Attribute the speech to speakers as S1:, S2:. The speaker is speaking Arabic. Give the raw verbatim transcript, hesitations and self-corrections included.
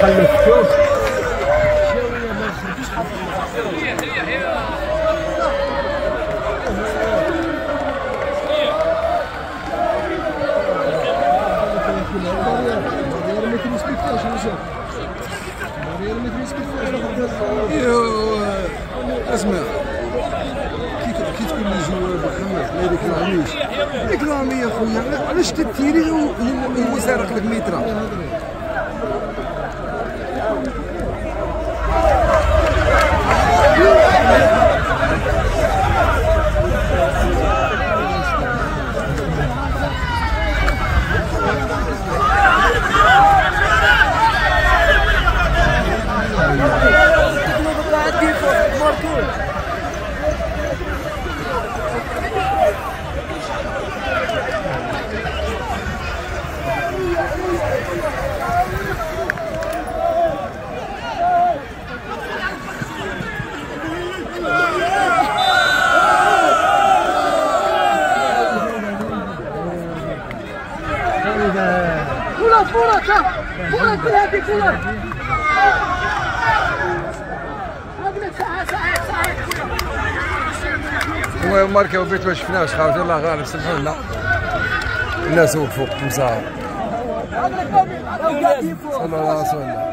S1: خليك شوف
S2: اسمع كي تكون لي جواب محمد ما يكرهنيش يكرهني يا خويا علاش تتيري وهو سارق لك ميترا
S3: كولر كولر شوف كولر كل هذه كولر
S2: المهم ماركاو بيت ما شفناش خاوتي الله غالب سمحوا لنا الناس وقفوا مسار صلى الله عليه وسلم.